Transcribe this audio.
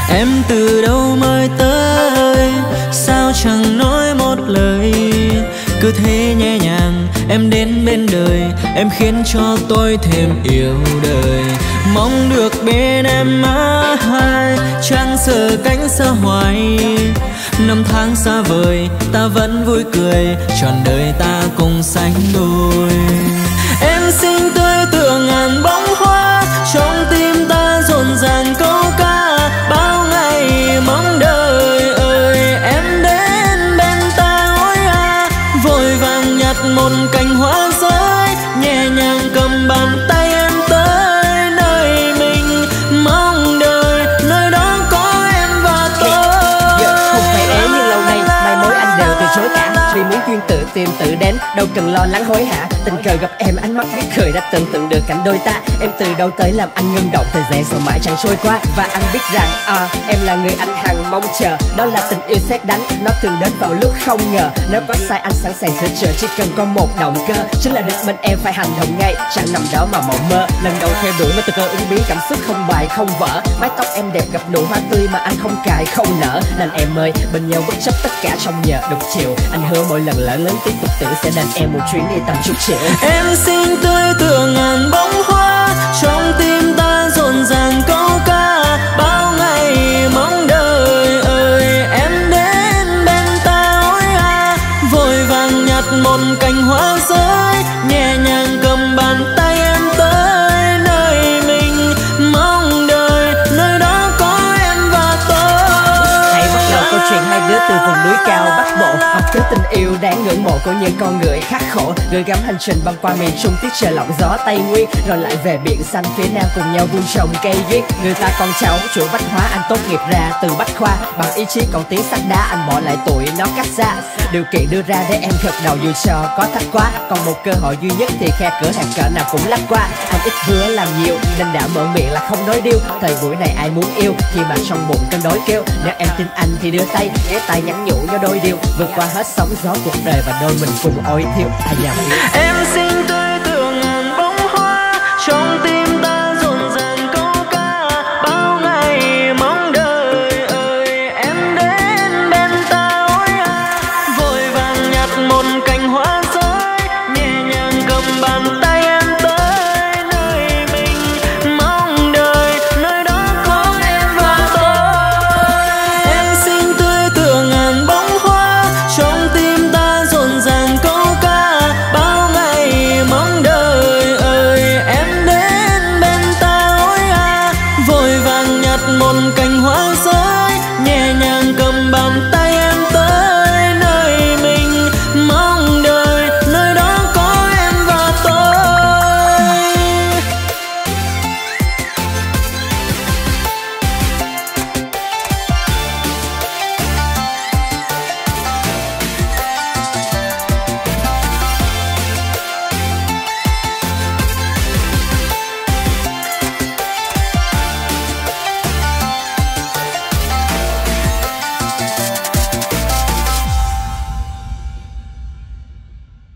Em từ đâu mới tới, sao chẳng nói một lời. Cứ thế nhẹ nhàng em đến bên đời, em khiến cho tôi thêm yêu đời. Mong được bên em mãi, chẳng sợ cánh xa hoài. Năm tháng xa vời ta vẫn vui cười, trọn đời ta cùng sánh đôi. Em xinh tươi tựa ngàn bông hoa, trong tim ta rộn ràng câu ca. Bao ngày mong đời ơi em đến bên ta ôi à. Vội vàng nhặt một cành hoa rơi, nhẹ nhàng cầm bàn tay em tới nơi mình mong đời, nơi đó có em và tôi. Không phải ế nhưng lâu nay mai mối anh đều từ chối cả. Vì muốn duyên tự tìm tự đến, đâu cần lo lắng hối hả. Tình cờ gặp em ánh mắt biết cười, đã tưởng tượng được cảnh đôi ta. Em từ đâu tới làm anh ngưng động, thời gian sao mãi chẳng trôi qua. Và anh biết rằng em là người anh hằng mong chờ. Đó là tình yêu sét đánh, nó thường đến vào lúc không ngờ. Nếu có sai anh sẵn sàng sửa chữa, chỉ cần có một động cơ. Chính là được bên em phải hành động ngay, chẳng nằm đó mà mộng mơ. Lần đầu theo đuổi mà từ cơ ứng biến, cảm xúc không bài không vỡ. Mái tóc em đẹp gặp nụ hoa tươi mà anh không cài không nở. Nên em ơi bên nhau bất chấp tất cả trong nhờ đục chiều. Anh hứa mỗi lần lỡ lớn tiếp tục tưởng sẽ đền em một chuyến đi tầm chục triệu. Em xinh tươi tựa ngàn bông hoa, trong tim ta rộn ràng câu ca. Bao ngày mong đời ơi em đến bên ta ôi à. Vội vàng nhặt một cành hoa rơi, nhẹ nhàng cầm bàn tay em tới nơi mình mong đời, nơi đó có em và tôi. Hãy bắt đầu câu chuyện hai đứa từ vùng núi cao Bắc Bộ, học thứ tình yêu đáng ngưỡng mộ của những con người khắc khổ. Gửi gắm hành trình băng qua miền Trung tiết trời lộng gió Tây Nguyên, rồi lại về biển xanh phía Nam cùng nhau vun trồng cây duyên. Người ta con cháu chủ Bách Hóa, anh tốt nghiệp ra từ Bách Khoa. Bằng ý chí còn tiếng sắt đá, anh bỏ lại tuổi nó cách xa. Điều kiện đưa ra để em gật đầu dù cho có thách quá. Còn một cơ hội duy nhất thì khe cửa hàng cỡ nào cũng lách qua. Anh ít hứa làm nhiều nên đã mở miệng là không nói điêu. Thời buổi này ai muốn yêu khi mà trong bụng cơn đói kêu. Nếu em tin anh thì đưa tay, ghé tay nhắn nhủ cho đôi điều. Vượt qua hết sóng gió cuộc đời và đôi mình cùng ôi thiêu. Anh nhầm yêu. Em xinh tươi tựa ngàn bông hoa, trong tim ta rộn ràng câu ca. Bao ngày mong đời ơi em đến bên ta ôi à. Vội vàng nhặt một cành hoa rơi, nhẹ nhàng cầm bàn tay em tới nơi mình mong đời, nơi đó có em và tôi. Em xinh tươi tựa ngàn bông hoa, trong tim ta rộn ràng câu ca. Bao ngày mong đời ơi em đến bên ta ôi à. Vội vàng nhặt một cành hoa